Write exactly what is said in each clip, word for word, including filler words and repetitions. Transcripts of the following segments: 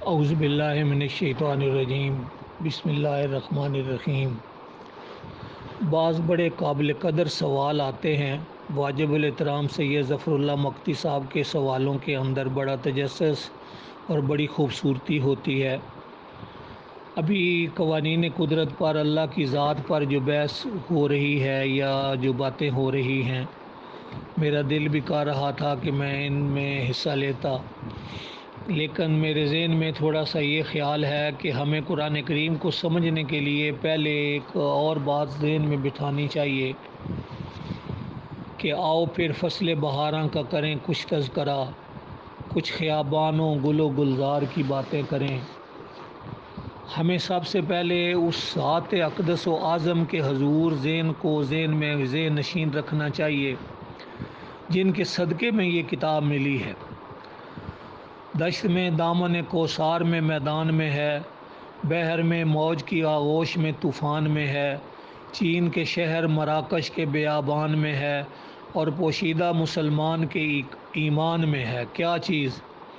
اعوذ باللہ من الشیطان الرجیم، بسم اللہ الرحمن الرحیم۔ بعض بڑے قابل قدر سوال آتے ہیں۔ واجب الاحترام سید ظفر اللہ مقتی صاحب کے سوالوں کے اندر بڑا تجسس اور بڑی خوبصورتی ہوتی ہے۔ ابھی قوانین قدرت پر، اللہ کی ذات پر جو بحث ہو رہی ہے یا جو باتیں ہو رہی ہیں، میرا دل بھی کر رہا تھا کہ میں ان میں حصہ لیتا، لیکن میرے ذہن میں تھوڑا سا یہ خیال ہے کہ ہمیں قرآن کریم کو سمجھنے کے لیے پہلے ایک اور بات ذہن میں بٹھانی چاہیے کہ آؤ پھر فصل بہاراں کا کریں کچھ تذکرہ، کچھ خیابانوں گل و گلزار کی باتیں کریں۔ ہمیں سب سے پہلے اس ذات اقدس و اعظم کے حضور ذہن کو ذہن میں ذہن نشین رکھنا چاہیے، جن کے صدقے میں یہ کتاب ملی ہے۔ دشت میں دامن کوثر میں میدان میں ہے، بحر میں موج کی آغوش میں طوفان میں ہے، چین کے شہر مراکش کے بیابان میں ہے، اور پوشیدہ مسلمان کے ایمان میں ہے۔ کیا چیز؟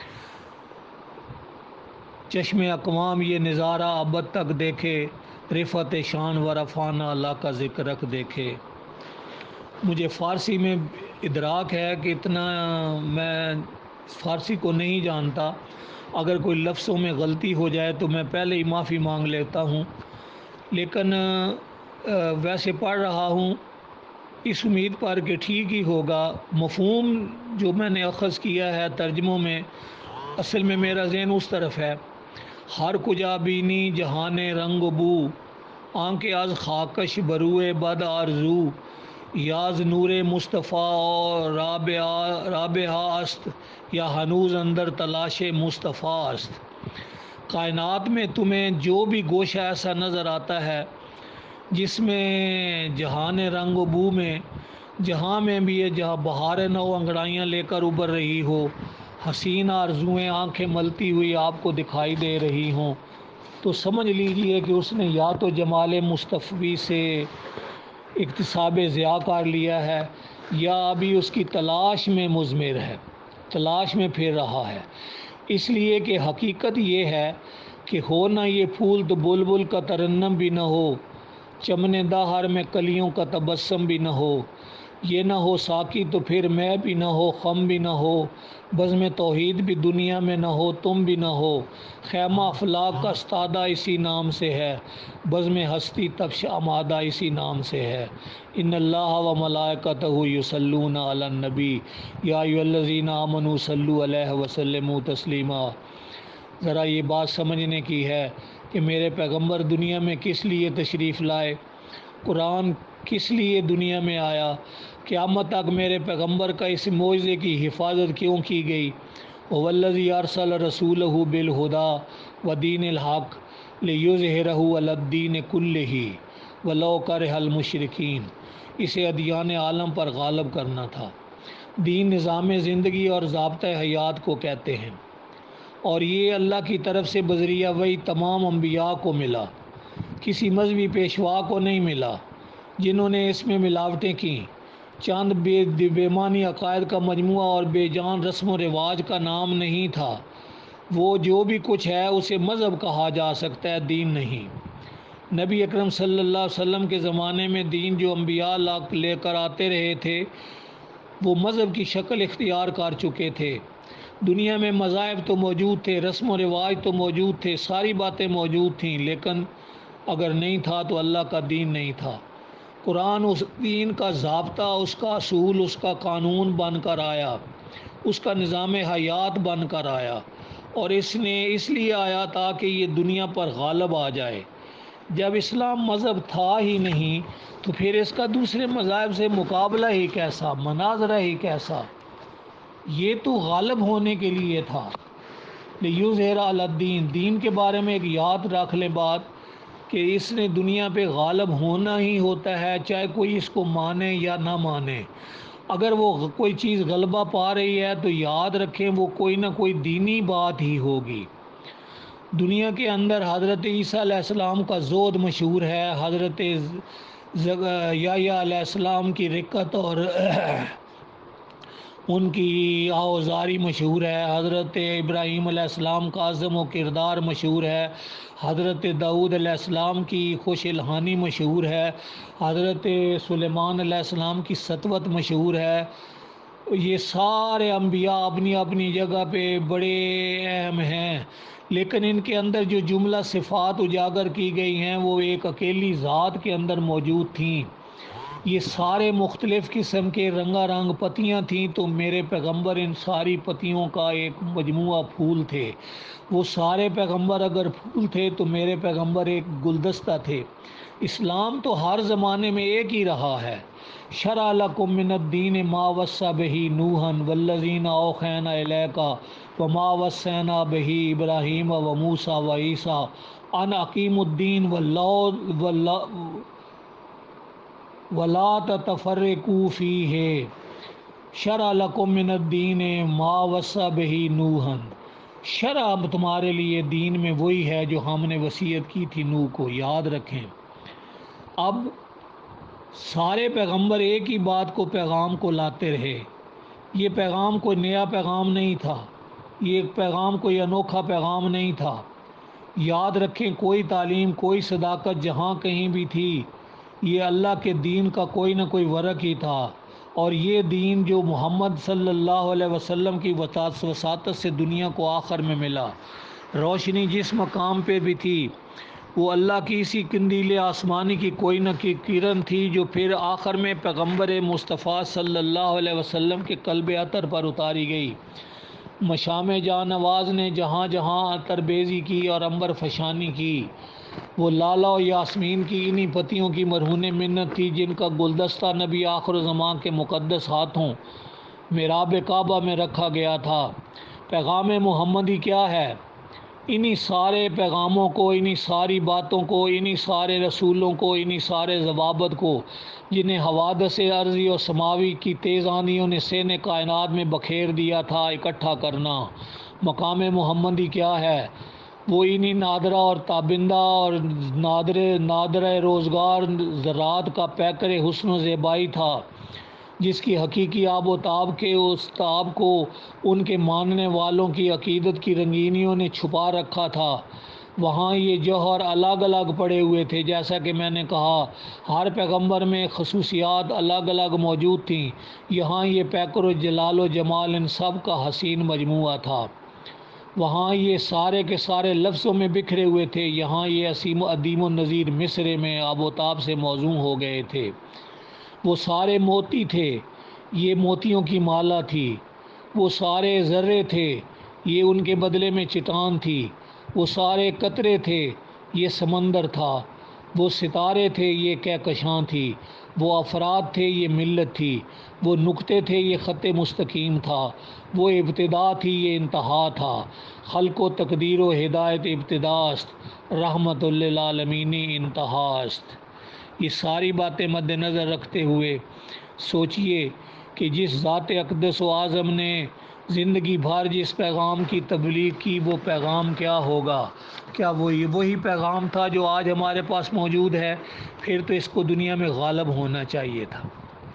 چشم اقوام یہ نظارہ ابد تک دیکھے، رفعت شان و رفعنا اللہ کا ذکر رکھ دیکھے۔ مجھے فارسی میں ادراک ہے کہ اتنا میں فارسی کو نہیں جانتا، اگر کوئی لفظوں میں غلطی ہو جائے تو میں پہلے ہی معافی مانگ لیتا ہوں، لیکن ویسے پڑھ رہا ہوں اس امید پر کہ ٹھیک ہی ہوگا۔ مفہوم جو میں نے اخذ کیا ہے ترجموں میں، اصل میں میرا ذہن اس طرف ہے۔ ہر کجا بینی جہان رنگ و بو، آنکھ از خاکش بروئے بد آرزو، یاز نور مصطفیٰ اور رابحہ است، یا ہنوز اندر تلاش مصطفیٰ است۔ کائنات میں تمہیں جو بھی گوشہ ایسا نظر آتا ہے جس میں جہان رنگ و بو میں، جہاں میں بھی ہے جہاں بہار نو انگڑائیاں لے کر ابھر رہی ہو، حسین آرزوئیں آنکھیں ملتی ہوئی آپ کو دکھائی دے رہی ہوں، تو سمجھ لیجئے کہ اس نے یا تو جمال مصطفی سے اکتساب ضیاء کر لیا ہے، یا ابھی اس کی تلاش میں مضمر ہے، تلاش میں پھر رہا ہے۔ اس لیے کہ حقیقت یہ ہے کہ ہو نہ یہ پھول تو بلبل کا ترنم بھی نہ ہو، چمن دہر میں کلیوں کا تبسم بھی نہ ہو، یہ نہ ہو ساقی تو پھر میں بھی نہ ہو، خم بھی نہ ہو، بزم توحید بھی دنیا میں نہ ہو، تم بھی نہ ہو، خیمہ افلاک کا استادہ اسی نام سے ہے، بزم ہستی تپش آمادہ اسی نام سے ہے۔ ان اللہ و ملائکتہ یصلون علی النبی یا ایھا الذین آمنوا صلوا علیہ وسلموا تسلیما۔ ذرا یہ بات سمجھنے کی ہے کہ میرے پیغمبر دنیا میں کس لیے تشریف لائے، قرآن کس لیے دنیا میں آیا، قیامت تک میرے پیغمبر کا اس معجزے کی حفاظت کیوں کی گئی۔ هو الذی ارسل رسولہ بالہدی ودین الحق لیظہرہ علی الدین کلہ ولو کرہ المشرکین۔ اسے ادیان عالم پر غالب کرنا تھا۔ دین نظام زندگی اور ضابطۂ حیات کو کہتے ہیں، اور یہ اللہ کی طرف سے بذریعہ وحی تمام انبیاء کو ملا، کسی مذہبی پیشوا کو نہیں ملا جنہوں نے اس میں ملاوٹیں کیں۔ چند بے بے معنی عقائد کا مجموعہ اور بے جان رسم و رواج کا نام نہیں تھا۔ وہ جو بھی کچھ ہے اسے مذہب کہا جا سکتا ہے، دین نہیں۔ نبی اکرم صلی اللہ علیہ وسلم کے زمانے میں دین جو انبیاء لے کر آتے رہے تھے وہ مذہب کی شکل اختیار کر چکے تھے۔ دنیا میں مذاہب تو موجود تھے، رسم و رواج تو موجود تھے، ساری باتیں موجود تھیں، لیکن اگر نہیں تھا تو اللہ کا دین نہیں تھا۔ قرآن اس دین کا ضابطہ، اس کا اصول، اس کا قانون بن کر آیا، اس کا نظام حیات بن کر آیا، اور اس نے اس لیے آیا تاکہ یہ دنیا پر غالب آ جائے۔ جب اسلام مذہب تھا ہی نہیں تو پھر اس کا دوسرے مذاہب سے مقابلہ ہی کیسا، مناظرہ ہی کیسا؟ یہ تو غالب ہونے کے لیے تھا۔ لیظہر علی الدین، دین کے بارے میں ایک یاد رکھ لیں بات کہ اس نے دنیا پہ غالب ہونا ہی ہوتا ہے، چاہے کوئی اس کو مانے یا نہ مانے۔ اگر وہ کوئی چیز غلبہ پا رہی ہے تو یاد رکھیں وہ کوئی نہ کوئی دینی بات ہی ہوگی۔ دنیا کے اندر حضرت عیسیٰ علیہ السلام کا زہد مشہور ہے، حضرت یحییٰ علیہ السلام کی رقت اور ان کی آوازاری مشہور ہے، حضرت ابراہیم علیہ السلام کا عزم و کردار مشہور ہے، حضرت داؤد علیہ السلام کی خوش الحانی مشہور ہے، حضرت سلیمان علیہ السلام کی سطوت مشہور ہے۔ یہ سارے انبیاء اپنی اپنی جگہ پہ بڑے اہم ہیں، لیکن ان کے اندر جو جملہ صفات اجاگر کی گئی ہیں وہ ایک اکیلی ذات کے اندر موجود تھیں۔ یہ سارے مختلف قسم کے رنگا رنگ پتیاں تھیں، تو میرے پیغمبر ان ساری پتیوں کا ایک مجموعہ پھول تھے۔ وہ سارے پیغمبر اگر پھول تھے تو میرے پیغمبر ایک گلدستہ تھے۔ اسلام تو ہر زمانے میں ایک ہی رہا ہے۔ شرع لکم من الدین ما وصی بہ نوحا والذین اوحینا الیک وما وصینا بہ ابراہیم و موسیٰ و عیسیٰ ان اقیموا الدین ولا تتفرقوا فیہ شرع لکم من الدین ما وصی بہ نوحا۔ شرع تمہارے لیے دین میں وہی ہے جو ہم نے وصیت کی تھی نوح کو، یاد رکھیں۔ اب سارے پیغمبر ایک ہی بات کو پیغام کو لاتے رہے۔ یہ پیغام کوئی نیا پیغام نہیں تھا، یہ پیغام کوئی انوکھا پیغام نہیں تھا۔ یاد رکھیں، کوئی تعلیم، کوئی صداقت جہاں کہیں بھی تھی، یہ اللہ کے دین کا کوئی نہ کوئی ورق ہی تھا۔ اور یہ دین جو محمد صلی اللہ علیہ وسلم کی وساطت سے دنیا کو آخر میں ملا، روشنی جس مقام پہ بھی تھی وہ اللہ کی اسی قندیل آسمانی کی کوئی نہ کوئی کرن تھی، جو پھر آخر میں پیغمبر مصطفیٰ صلی اللہ علیہ وسلم کے قلب عطر پر اتاری گئی۔ مشام جاں نواز نے جہاں جہاں عطر بیزی کی اور عنبر فشانی کی، وہ لالا و یاسمین کی انہی پتیوں کی مرہون منت تھی جن کا گلدستہ نبی آخر زمان کے مقدس ہاتھوں محراب کعبہ میں رکھا گیا تھا۔ پیغام محمدی کیا ہے؟ انہی سارے پیغاموں کو، انہی ساری باتوں کو، انہی سارے رسولوں کو، انہی سارے ضوابط کو جنہیں حوادث ارضی و سماوی کی تیز آندھیوں نے سین کائنات میں بکھیر دیا تھا، اکٹھا کرنا۔ مقام محمدی کیا ہے؟ وہ انہی نادرہ اور تابندہ اور نادر نادرہ روزگار ذرات کا پیکر حسن و زیبائی تھا، جس کی حقیقی آب و تاب کے اس تاب کو ان کے ماننے والوں کی عقیدت کی رنگینیوں نے چھپا رکھا تھا۔ وہاں یہ جوہر الگ الگ پڑے ہوئے تھے، جیسا کہ میں نے کہا ہر پیغمبر میں خصوصیات الگ الگ موجود تھیں، یہاں یہ پیکر و جلال و جمال ان سب کا حسین مجموعہ تھا۔ وہاں یہ سارے کے سارے لفظوں میں بکھرے ہوئے تھے، یہاں یہ عظیم ادیم و نظیر مصرے میں آب و تاب سے موزوں ہو گئے تھے۔ وہ سارے موتی تھے، یہ موتیوں کی مالا تھی۔ وہ سارے ذرے تھے، یہ ان کے بدلے میں چٹان تھی۔ وہ سارے قطرے تھے، یہ سمندر تھا۔ وہ ستارے تھے، یہ کہکشاں تھی۔ وہ افراد تھے، یہ ملت تھی۔ وہ نقطے تھے، یہ خط مستقیم تھا۔ وہ ابتدا تھی، یہ انتہا تھا۔ خلق و تقدیر و ہدایت ابتدا است، رحمت للعالمین انتہا است۔ یہ ساری باتیں مد نظر رکھتے ہوئے سوچئے کہ جس ذات اقدس و اعظم نے زندگی بھر جس پیغام کی تبلیغ کی وہ پیغام کیا ہوگا؟ کیا وہی وہی پیغام تھا جو آج ہمارے پاس موجود ہے؟ پھر تو اس کو دنیا میں غالب ہونا چاہیے تھا،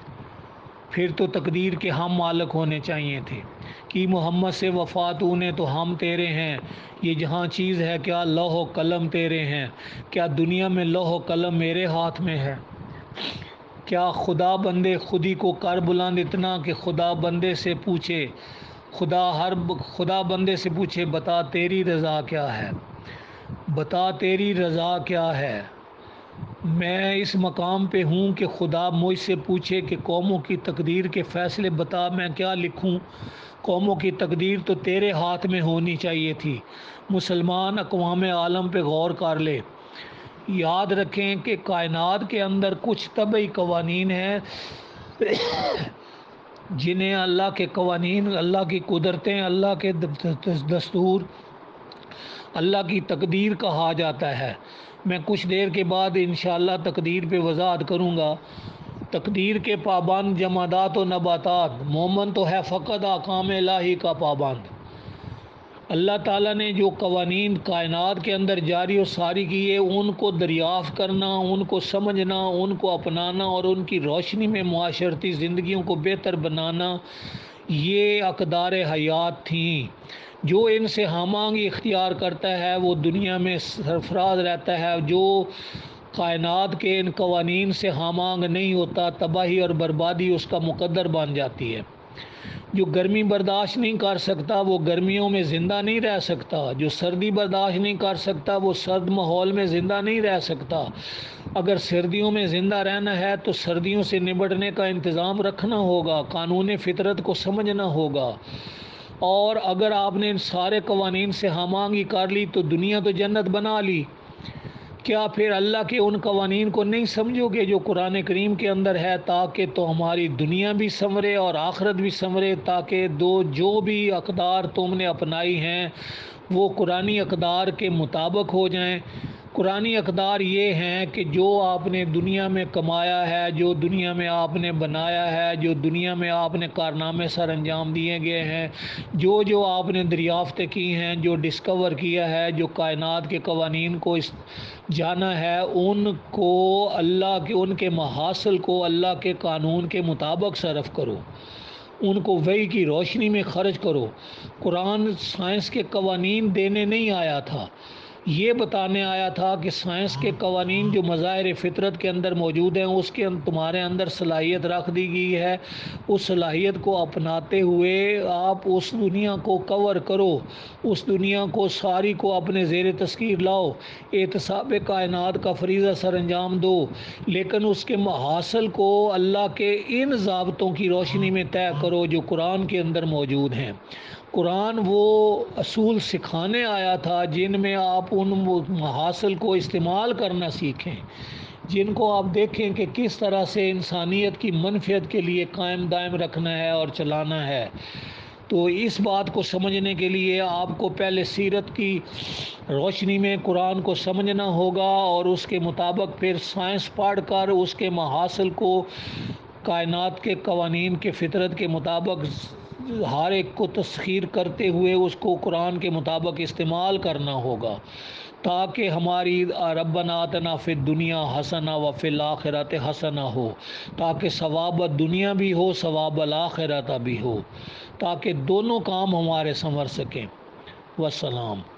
پھر تو تقدیر کے ہم مالک ہونے چاہیے تھے کہ محمد سے وفات اونے تو ہم تیرے ہیں۔ یہ جہاں چیز ہے، کیا لوح و قلم تیرے ہیں؟ کیا دنیا میں لوح و قلم میرے ہاتھ میں ہے؟ کیا خدا بندے خودی کو کر بلند اتنا کہ خدا بندے سے پوچھے خدا ہر خدا بندے سے پوچھے بتا تیری رضا کیا ہے، بتا تیری رضا کیا ہے؟ میں اس مقام پہ ہوں کہ خدا مجھ سے پوچھے کہ قوموں کی تقدیر کے فیصلے بتا میں کیا لکھوں۔ قوموں کی تقدیر تو تیرے ہاتھ میں ہونی چاہیے تھی۔ مسلمان اقوام عالم پہ غور کر لے، یاد رکھیں کہ کائنات کے اندر کچھ طبعی قوانین ہیں جنہیں اللہ کے قوانین، اللہ کی قدرتیں، اللہ کے دستور، اللہ کی تقدیر کہا جاتا ہے۔ میں کچھ دیر کے بعد انشاءاللہ تقدیر پہ وضاحت کروں گا۔ تقدیر کے پابند جمادات و نباتات، مومن تو ہے فقط احکام الہی کا پابند۔ اللہ تعالیٰ نے جو قوانین کائنات کے اندر جاری و ساری کیے، ان کو دریافت کرنا، ان کو سمجھنا، ان کو اپنانا اور ان کی روشنی میں معاشرتی زندگیوں کو بہتر بنانا، یہ اقدار حیات تھیں۔ جو ان سے ہم آہنگی اختیار کرتا ہے وہ دنیا میں سرفراز رہتا ہے، جو کائنات کے ان قوانین سے ہم آہنگ نہیں ہوتا، تباہی اور بربادی اس کا مقدر بن جاتی ہے۔ جو گرمی برداشت نہیں کر سکتا وہ گرمیوں میں زندہ نہیں رہ سکتا، جو سردی برداشت نہیں کر سکتا وہ سرد ماحول میں زندہ نہیں رہ سکتا۔ اگر سردیوں میں زندہ رہنا ہے تو سردیوں سے نمٹنے کا انتظام رکھنا ہوگا، قانون فطرت کو سمجھنا ہوگا، اور اگر آپ نے ان سارے قوانین سے ہم آہنگی کر لی تو دنیا تو جنت بنا لی، کیا پھر اللہ کے ان قوانین کو نہیں سمجھو گے جو قرآن کریم کے اندر ہے، تاکہ تو ہماری دنیا بھی سنورے اور آخرت بھی سنورے، تاکہ دو جو بھی اقدار تم نے اپنائی ہیں وہ قرآنی اقدار کے مطابق ہو جائیں۔ قرآنی اقدار یہ ہیں کہ جو آپ نے دنیا میں کمایا ہے، جو دنیا میں آپ نے بنایا ہے، جو دنیا میں آپ نے کارنامے سر انجام دیے گئے ہیں، جو جو آپ نے دریافتیں کی ہیں، جو ڈسکور کیا ہے، جو کائنات کے قوانین کو اس جانا ہے، ان کو اللہ کے ان کے محاصل کو اللہ کے قانون کے مطابق صرف کرو، ان کو وحی کی روشنی میں خرچ کرو۔ قرآن سائنس کے قوانین دینے نہیں آیا تھا، یہ بتانے آیا تھا کہ سائنس کے قوانین جو مظاہر فطرت کے اندر موجود ہیں اس کے تمہارے اندر صلاحیت رکھ دی گئی ہے، اس صلاحیت کو اپناتے ہوئے آپ اس دنیا کو کور کرو، اس دنیا کو ساری کو اپنے زیر تسخیر لاؤ، احتساب کائنات کا فریضہ سر انجام دو، لیکن اس کے محاصل کو اللہ کے ان ضابطوں کی روشنی میں طے کرو جو قرآن کے اندر موجود ہیں۔ قرآن وہ اصول سکھانے آیا تھا جن میں آپ ان محاصل کو استعمال کرنا سیکھیں، جن کو آپ دیکھیں کہ کس طرح سے انسانیت کی منفعت کے لیے قائم دائم رکھنا ہے اور چلانا ہے۔ تو اس بات کو سمجھنے کے لیے آپ کو پہلے سیرت کی روشنی میں قرآن کو سمجھنا ہوگا، اور اس کے مطابق پھر سائنس پڑھ کر اس کے محاصل کو کائنات کے قوانین کے فطرت کے مطابق ہر ایک کو تسخیر کرتے ہوئے اس کو قرآن کے مطابق استعمال کرنا ہوگا، تاکہ ہماری ربنا آتنا فی الدنیا حسنہ و فی الآخرۃ حسنہ ہو، تاکہ ثواب دنیا بھی ہو ثواب الآخرۃ بھی ہو، تاکہ دونوں کام ہمارے سنور سکیں۔ والسلام۔